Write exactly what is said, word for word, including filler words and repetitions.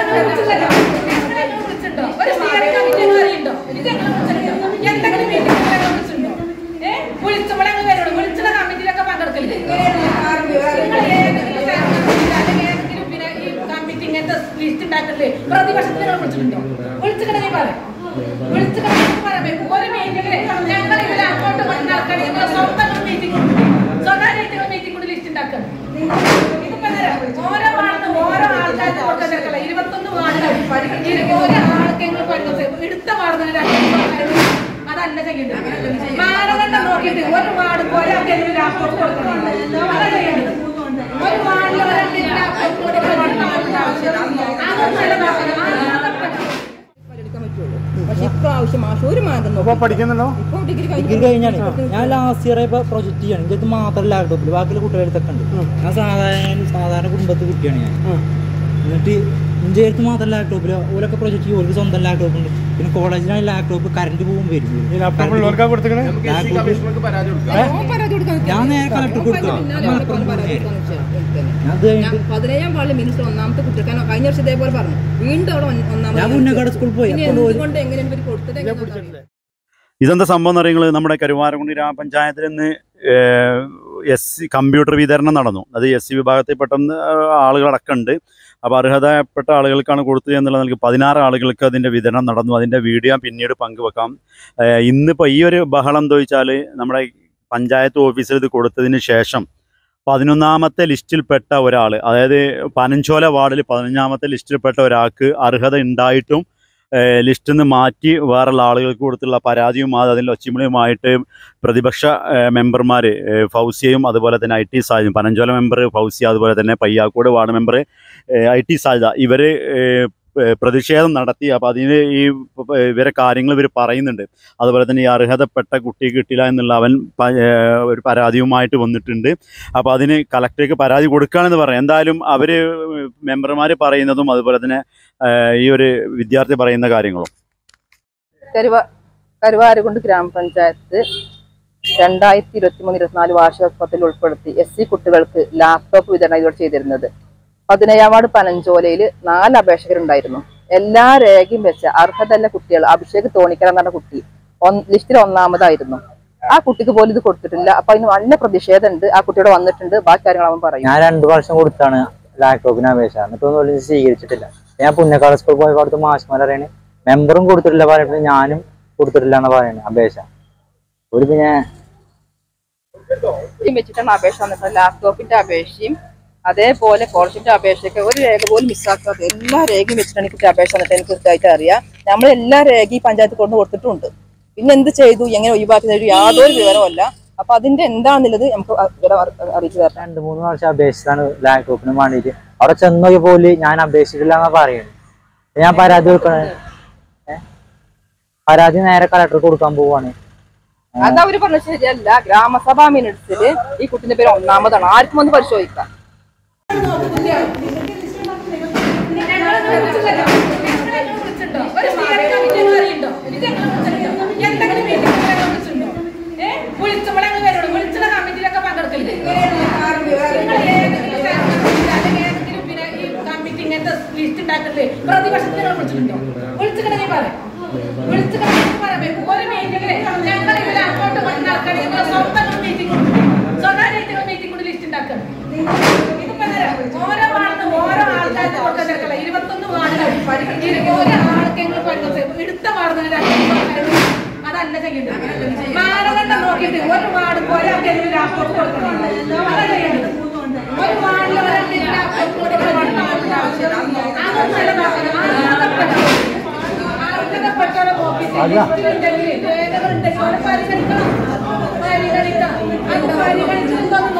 Degree കഴിഞ്ഞാണ് ഞാൻ last year ഇപ്പൊ പ്രൊജക്ട് ചെയ്യാണ്. ഇത് മാത്രം ലാപ്ടോപ്പിൽ ബാക്കിയുള്ള കുട്ടികളെടുത്തൊക്കെ ഉണ്ട്. ഞാൻ സാധാരണ സാധാരണ കുടുംബത്തിൽ കുട്ടിയാണ് ഞാൻ. എന്നിട്ട് എൻ്റെ അടുത്ത് മാത്രം ലാപ്ടോപ്പിൽ ഓരൊക്കെ പ്രൊജക്ട് ചെയ്യും. ഓർക്ക് സ്വന്തം ലാപ്ടോപ്പ് ഉണ്ട്. പിന്നെ കോളേജിലാണ് ലാപ്ടോപ്പ് കറണ്ട് പോകും വരും. ഞാൻ നേരെ കളക്ടർ കൊടുത്തു. പതിനേഴാം വാർഡിലെ മിനിസ്റ്റർ ഒന്നാമത്തെ കുട്ടിക്കാൻ കഴിഞ്ഞ വർഷം ഇതേപോലെ പറഞ്ഞു. വീണ്ടും അവിടെ ഞാൻ മുന്നേക്കാട് സ്കൂളിൽ പോയി. ഇതെന്താ സംഭവം എന്ന് പറയുന്നത്, നമ്മുടെ കരുവാരക്കുണ്ട് ഗ്രാമപഞ്ചായത്തിൽ നിന്ന് എസ് സി കമ്പ്യൂട്ടർ വിതരണം നടന്നു. അത് എസ് സി വിഭാഗത്തിൽപ്പെട്ട ആളുകളടക്കം ഉണ്ട്. അപ്പോൾ അർഹതപ്പെട്ട ആളുകൾക്കാണ് കൊടുത്തത് എന്നുള്ള നിലയ്ക്ക് പതിനാറ് ആളുകൾക്ക് അതിൻ്റെ വിതരണം നടന്നു. അതിൻ്റെ വീഡിയോ പിന്നീട് പങ്കുവെക്കാം. ഇന്നിപ്പോൾ ഈ ഒരു ബഹളം എന്താ വെച്ചാൽ, നമ്മുടെ പഞ്ചായത്ത് ഓഫീസിൽ ഇത് കൊടുത്തതിന് ശേഷം പതിനൊന്നാമത്തെ ലിസ്റ്റിൽപ്പെട്ട ഒരാൾ, അതായത് പനഞ്ചോല വാർഡിൽ പതിനഞ്ചാമത്തെ ലിസ്റ്റിൽപ്പെട്ട ഒരാൾക്ക് അർഹത ഉണ്ടായിട്ടും ലിസ്റ്റിൽ നിന്ന് മാറ്റി വേറെയുള്ള ആളുകൾക്ക് കൊടുത്തുള്ള പരാതിയും അതിൻ്റെ ഒച്ചിമളിയുമായിട്ട് പ്രതിപക്ഷ മെമ്പർമാർ ഫൗസിയയും അതുപോലെ തന്നെ ഐ ടി സാജിദും, പനഞ്ചോല മെമ്പർ ഫൗസിയ, അതുപോലെ തന്നെ Payyakkode ward member I T Sajida, ഇവർ പ്രതിഷേധം നടത്തി. അപ്പോൾ അതിന് ഈ ഇവരെ കാര്യങ്ങൾ ഇവർ പറയുന്നുണ്ട്. അതുപോലെ തന്നെ ഈ അർഹതപ്പെട്ട കുട്ടിക്ക് കിട്ടില്ല എന്നുള്ള അവൻ ഒരു പരാതിയുമായിട്ട് വന്നിട്ടുണ്ട്. അപ്പോൾ അതിന് കലക്ടർക്ക് പരാതി കൊടുക്കുകയാണെന്ന് പറയാം. എന്തായാലും അവർ മെമ്പർമാർ പറയുന്നതും അതുപോലെ തന്നെ ഈ ഒരു വിദ്യാർത്ഥി പറയുന്ന കാര്യങ്ങളും. കരുവാ കരുവാരക്കുണ്ട് ഗ്രാമപഞ്ചായത്ത് രണ്ടായിരത്തി ഇരുപത്തി മൂന്ന് ഇരുപത്തിനാല് വാർഷികോത്സവത്തിൽ ഉൾപ്പെടുത്തി എസ് സി കുട്ടികൾക്ക് ലാപ്ടോപ്പ് വിതരണം ഇതോടെ ചെയ്തിരുന്നത്. പതിനേഴാം വാർഡ് പനഞ്ചോലയിൽ നാല് അപേക്ഷകരുണ്ടായിരുന്നു. എല്ലാ രേഖയും വെച്ച അർഹതല്ല കുട്ടികൾ അഭിഷേക് തോണിക്കര എന്ന കുട്ടി ലിസ്റ്റിൽ ഒന്നാമതായിരുന്നു. ആ കുട്ടിക്ക് പോലും ഇത് കൊടുത്തിട്ടില്ല. അപ്പൊ അതിന് നല്ല പ്രതിഷേധമുണ്ട്. ആ കുട്ടിയോട് വന്നിട്ടുണ്ട്. ബാക്കി കാര്യങ്ങൾ അവൻ പറയും. ഞാൻ രണ്ടു വർഷം കൊടുത്താണ് ലാപ്ടോപ്പിന് അപേക്ഷ, എന്നിട്ടൊന്നും സ്വീകരിച്ചിട്ടില്ല. ഞാൻ പുന്നക്കാട് സ്കൂൾ പോയ കൊടുത്ത് മാഷ്മാർ പറയണേ മെമ്പറും കൊടുത്തിട്ടില്ല പറഞ്ഞിട്ട് ഞാനും കൊടുത്തിട്ടില്ല എന്ന് പറയുന്നത് അപേക്ഷ. ഒരു പിന്നെ വെച്ചിട്ടാണ് അപേക്ഷ വന്നിട്ട് ലാപ്ടോപ്പിന്റെ അപേക്ഷയും അതേപോലെ സ്കോളർഷിപ്പിന്റെ അപേക്ഷയൊക്കെ ഒരു രേഖ പോലും മിസ്സാക്കാതെ എല്ലാ രേഖയും വെച്ചിട്ടാണ് എനിക്ക് അപേക്ഷ വന്നിട്ട് എനിക്ക് കൃത്യമായിട്ട് അറിയാം. നമ്മൾ എല്ലാ രേഖയും പഞ്ചായത്ത് കൊണ്ട് കൊടുത്തിട്ടുണ്ട്. പിന്നെ എന്ത് ചെയ്തു, എങ്ങനെ ഒഴിവാക്കുന്ന ഒരു യാതൊരു വിവരമല്ല. അപ്പൊ അതിന്റെ എന്താണെന്നുള്ളത് നമുക്ക് അറിയിച്ചു തരാം. രണ്ട് മൂന്ന് പ്രാവശ്യം അപേക്ഷിച്ചാണ് ലാപ്ടോപ്പിന് വേണ്ടിയിട്ട്. അവിടെ ചെന്നോക്കി പോലും ഞാൻ അപേക്ഷിച്ചിട്ടില്ല എന്നാ പറയുന്നത്. ഞാൻ പരാതി കൊടുക്കണേ, പരാതി നേരെ കളക്ടർക്ക് കൊടുക്കാൻ പോവാണ്. അതവര് പറഞ്ഞ ശരിയല്ല. ഗ്രാമസഭാ മിനിറ്റ്സില് ഈ കുട്ടിന്റെ പേര് ഒന്നാമതാണ്. ആർക്കും ഒന്ന് പരിശോധിക്കാം. പ്രതിപക്ഷത്തിനെ വിളിച്ചിട്ടുണ്ടോ? വിളിച്ചിട്ടുണ്ടെങ്കിൽ പറയാം. വിളിച്ചിട്ടുണ്ടെങ്കിൽ പറയാം. ഒരു മീറ്റിംഗില് ഞങ്ങൾ ഇവിടെ അങ്ങോട്ട് വന്നാൽക്കാണ് ഞങ്ങൾ സ്വന്തം മീറ്റിംഗ് സ്വകാര്യ മീറ്റിംഗ് കൊണ്ട് ലിസ്റ്റ് ഉണ്ടാക്കണം. ഇതിപ്പോ ഓരോ വാർഡ് ഓരോ ആൾക്കാർക്ക് കൊടുക്കാൻ ഇരുപത്തൊന്ന് വാർഡുകൾ ഓരോ ആൾക്ക് എടുത്ത വാർഡ് അതല്ല ചെയ്യുന്നത്. മാനദണ്ഡം നോക്കിയിട്ട് ഒരു വാർഡ് ഒരാൾക്ക് ലാപ്ടോപ്പ് കൊടുക്കണം. അതല്ല ചെയ്യേണ്ടത്. ഒരു വാർഡിൽ ഒരാൾക്ക് ലാപ്ടോപ്പ് കൊടുക്കണം. അർഹതപ്പെട്ടവരെ നോക്കിയിട്ട് രേഖകളുണ്ടെങ്കിൽ അവരെ പരിഗണിക്കണം. പരിഗണിക്കണം. അത് പരിഗണിച്ചിട്ടൊന്നും